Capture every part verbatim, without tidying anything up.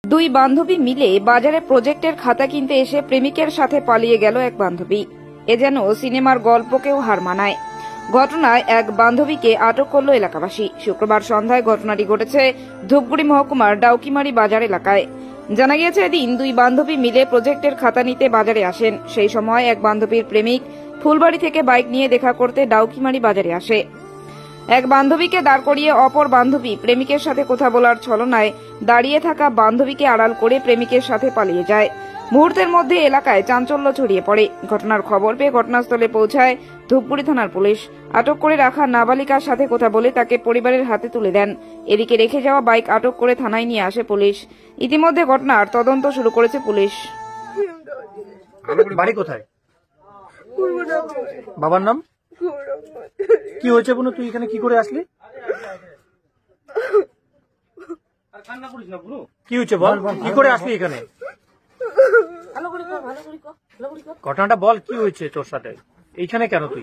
দুই বান্ধবী মিলে বাজারে প্রজেক্টের খাতা কিনতে এসে প্রেমিকের সাথে পালিয়ে গেল এক বান্ধবী। এ যেন সিনেমার গল্পকেও হার মানায়। ঘটনায় এক বান্ধবীকে আটক করল এলাকাবাসী। শুক্রবার সন্ধ্যায় ঘটনাটি ঘটেছে ধূপগুড়ি মহকুমার ডাউকিমারি বাজার এলাকায়। জানা গিয়েছে, এদিন দুই বান্ধবী মিলে প্রজেক্টের খাতা নিতে বাজারে আসেন। সেই সময় এক বান্ধবীর প্রেমিক ফুলবাড়ি থেকে বাইক নিয়ে দেখা করতে ডাউকিমারি বাজারে আসে। এক বান্ধবীকে দাঁড় করিয়ে অপর বান্ধবী প্রেমিকের সাথে কথা বলার ছলনায় দাঁড়িয়ে থাকা বান্ধবীকে আড়াল করে প্রেমিকের সাথে পালিয়ে যায়। মুহূর্তের মধ্যে এলাকায় চাঞ্চল্য ছড়িয়ে পড়ে। ঘটনার খবর পেয়ে ঘটনাস্থলে পৌঁছায় ধূপগুড়ি থানার পুলিশ। আটক করে রাখা নাবালিকার সাথে কথা বলে তাকে পরিবারের হাতে তুলে দেন। এদিকে রেখে যাওয়া বাইক আটক করে থানায় নিয়ে আসে পুলিশ। ইতিমধ্যে ঘটনার তদন্ত শুরু করেছে পুলিশ। বাড়ি কোথায়? বাবার নাম কি হয়েছে? বোন, তুই এখানে কি করে আসলি? কি হয়েছে বল, কি করে আসলি এখানে? ঘটনাটা বল, কি হয়েছে তোর সাথে? এইখানে কেন তুই?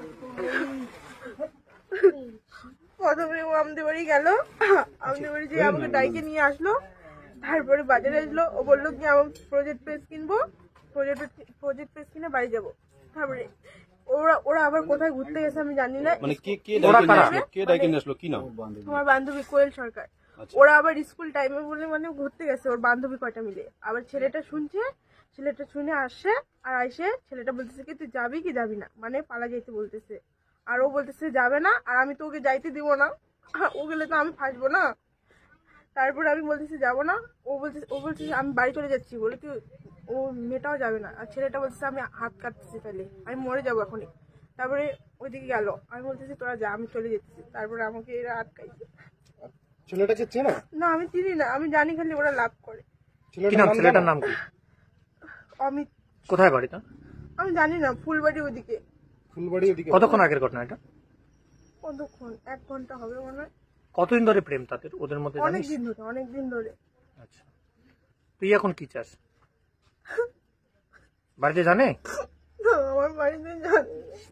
প্রথমে ও আমাদের বাড়ি গেল, আমাদের বাড়ি যেয়ে আমাকে ডাইকে নিয়ে আসলো। তারপরে বাজারে আসলো, ও বললো কি আমি প্রজেক্ট পেজ কিনবো, প্রজেক্ট প্রজেক্ট পেজ কিনে বাড়ি যাবো। তারপরে ওরা ওরা আবার কোথায় ঘুরতে গেছে আমি জানি না। মানে কে কে ডাইকে নিয়ে আসলো? কে ডাইকে নিয়ে আসলো? কি নাম? আমার বান্ধবী কোয়েল সরকার। ওরা আবার স্কুল টাইমে বলে মানে ঘুরতে গেছে ওর বান্ধবী কয়টা মিলে। আবার ছেলেটা শুনছে, ছেলেটা শুনে আসছে, আর আইসে ছেলেটা বলতেছে কি তুই যাবি কি যাবি না, মানে পালা যাইতে বলতেছে। আর ও বলতেছে যাবে না, আর আমি তো ওকে যাইতে দিব না, ও গেলে তো আমি ফাঁসবো না। তারপরে আমি বলতেছি যাবো না, ও বলতেছে ও বলতেছে আমি বাড়ি চলে যাচ্ছি বলে কি ও মেয়েটাও যাবে না। আর ছেলেটা বলতেছে আমি হাত কাটতেছি, তাহলে আমি মরে যাবো এখনই। তারপরে ওইদিকে গেল, আমি বলতেছি তোরা যা, আমি চলে যেতেছি। তারপরে আমাকে এরা আটকাইছে। ছেলেটাকে চেনো? না, আমি চিনি না, আমি জানি খালি ওরা লাভ করে। কি নাম ছেলেটার? নাম কি? অমিত। কোথায় বাড়িটা? আমি জানি না, ফুলবাড়ি ওদিকে। ফুলবাড়ি ওদিকে। কতক্ষণ আগের ঘটনা এটা? কতক্ষণ? এক ঘন্টা হবে মনে হয়। কতদিন ধরে প্রেম তাদের ওদের মধ্যে? অনেক দিন ধরে, অনেক দিন ধরে। আচ্ছা, তুই এখন কি চাস? বাড়িতে জানে? আমার বাড়িতে জানি।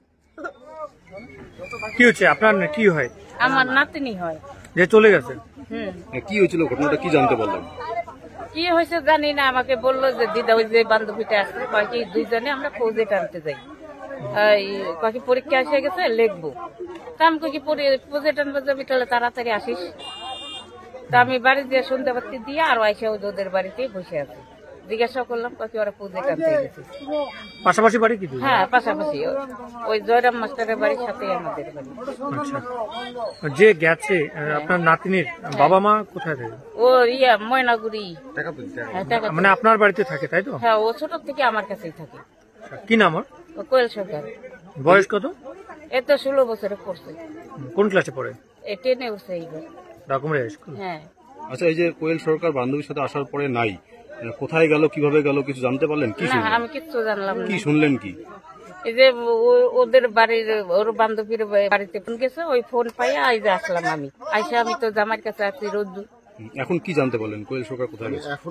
কি হচ্ছে আপনার? কি হয়? আমার নাতনি হয় যে চলে গেছে। কি হয়েছিল? ঘটনাটা কি জানতে পারলাম? কি হয়েছে জানি না, আমাকে বললো যে দিদা ওই যে বান্ধবীটা আসছে, কয়েকি দুইজনে আমরা প্রজেক্ট আনতে যাই, কয়েকি পরীক্ষা এসে গেছে লিখবো। তা আমি কয়েকি প্রজেক্ট আনতে যাবি, তাহলে তাড়াতাড়ি আসিস। তা আমি বাড়ি দিয়ে সন্ধ্যা বাতি দিয়ে আর আইসা ওদের বাড়িতেই বসে আছি। জিজ্ঞাসা করলাম কয়েকি ওরা প্রজেক্ট আনতে গেছে। পাশাপাশি বাড়ি কি? হ্যাঁ, পাশাপাশি ওই জয়রাম মাস্টারের বাড়ির সাথে আমাদের বাড়ি। আচ্ছা, যে গেছে আপনার নাতনির বাবা মা কোথায় থাকে? ও ইয়া ময়নাগুড়ি। মানে আপনার বাড়িতে থাকে তাই তো? হ্যাঁ, ও ছোট থেকে আমার কাছেই থাকে। কি নাম ওর? কোয়েল সরকার। বয়স কত? এ তো ষোলো বছরে পড়ছে। কোন ক্লাসে পড়ে? এ টেনে উঠছে এইবার। Dakumari high school. হ্যাঁ। আচ্ছা, এই যে কোয়েল সরকার বান্ধবীর সাথে আসার পরে নাই, কোথায় গেল, কিভাবে গেল, কিছু জানতে পারলেন? কি না, আমি কিচ্ছু জানলাম না। কি শুনলেন? কি এই যে ওদের বাড়ির ওর বান্ধবীর বাড়িতে ফোন গেছে, ওই ফোন পাইয়া এই যে আসলাম আমি। আইসা আমি তো জামাইয়ের কাছে আছি রোদ্দু। এখন কি জানতে পারলেন? কোয়েল সরকার কোথায় গেছে? এখন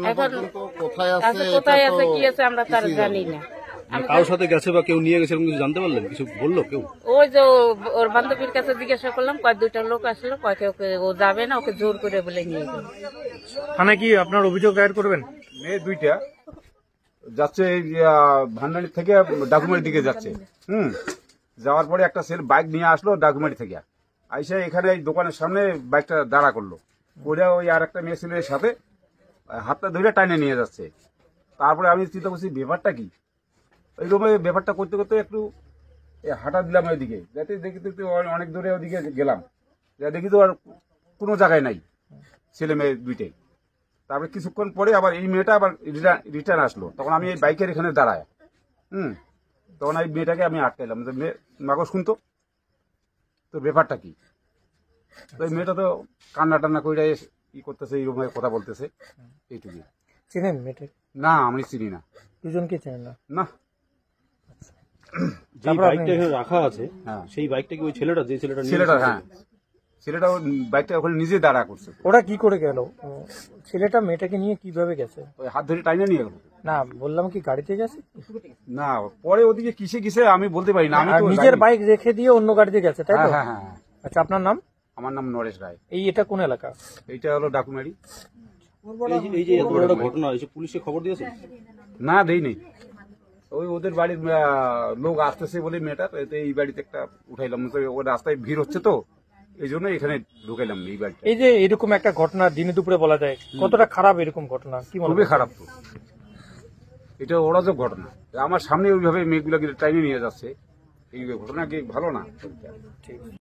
কোথায় আছে কি আছে আমরা তার জানি না। কারোর সাথে গেছে বা কেউ নিয়ে গেছে এরকম কিছু জানতে পারলেন? কিছু বললো কেউ? ওই যে ওর বান্ধবীর কাছে জিজ্ঞাসা করলাম, কয়েক দুইটা লোক আসলো, কয়েকে ওকে ও যাবে না, ওকে জোর করে বলে নিয়ে গেল। থানায় কি আপনার অভিযোগ দায়ের করবেন? মেয়ে দুইটা যাচ্ছে ভান্ডারি থেকে ডাকুমারির দিকে যাচ্ছে। হুম যাওয়ার পরে একটা ছেলে বাইক নিয়ে আসলো ডাকুমারি থেকে, আইসা এখানে এই দোকানের সামনে বাইকটা দাঁড়া করলো। ওরা ওই আর একটা মেয়ে ছেলের সাথে হাতটা ধরে টাইনে নিয়ে যাচ্ছে। তারপরে আমি চিন্তা করছি ব্যাপারটা কি, ওই রকম ব্যাপারটা করতে করতে একটু হাঁটা দিলাম ওইদিকে, যাতে দেখি দেখতে অনেক দূরে ওদিকে গেলাম, যা দেখি তো আর কোনো জায়গায় নাই ছেলে মেয়ে দুইটাই। তারপরে কিছুক্ষণ পরে আবার এই মেয়েটা আবার রিটার্ন আসলো, তখন আমি এই বাইকের এখানে দাঁড়ায়। হুম তখন এই মেয়েটাকে আমি আটকাইলাম, মাকে শুনতো তো ব্যাপারটা কি। তো এই মেয়েটা তো কান্না টান্না করে ই করতেছে, এইরকম কথা বলতেছে, এইটুকুই। চিনেন মেয়েটা? না, আমি চিনি না। দুজনকে চেনেন না? না। যে বাইকটা এখানে রাখা আছে সেই বাইকটা কি ওই ছেলেটা, যে ছেলেটা ছেলেটা হ্যাঁ ছেলেটা বাইকটা ওখানে নিজে দাঁড়া করছে। ওরা কি করে গেল? ছেলেটা মেয়েটাকে নিয়ে কিভাবে গেছে? ওই হাত ধরে টাইনে নিয়ে গেল। না, বললাম কি গাড়িতে গেছে? না, পরে ওদিকে কিসে কিসে আমি বলতে পারি না। আমি তো নিজের বাইক রেখে দিয়ে অন্য গাড়িতে গেছে তাই তো? হ্যাঁ হ্যাঁ। আচ্ছা, আপনার নাম? আমার নাম নরেশ রায়। এই এটা কোন এলাকা? এইটা হলো ডাকুমারি। এই যে- এই যে এত বড় একটা ঘটনা এসে পুলিশে খবর দিয়েছে? না দেই নেই, ওই ওদের বাড়ির আহ, লোক আসতেছে বলে মেয়েটার এতে এই বাড়িতে একটা উঠাইলাম, তো ওই রাস্তায় ভিড় হচ্ছে তো এই জন্য এখানে ঢুকাইলাম এই বাড়িটা। এই যে এরকম একটা ঘটনা দিনে দুপুরে বলা যায়, কতটা খারাপ এরকম ঘটনা কি মনে খুবই হয়? খারাপ তো, এটা অরাজক ঘটনা। আমার সামনে ওইভাবে মেয়েগুলোকে টাইনে নিয়ে যাচ্ছে, এই ঘটনা কি ভালো না? ঠিক।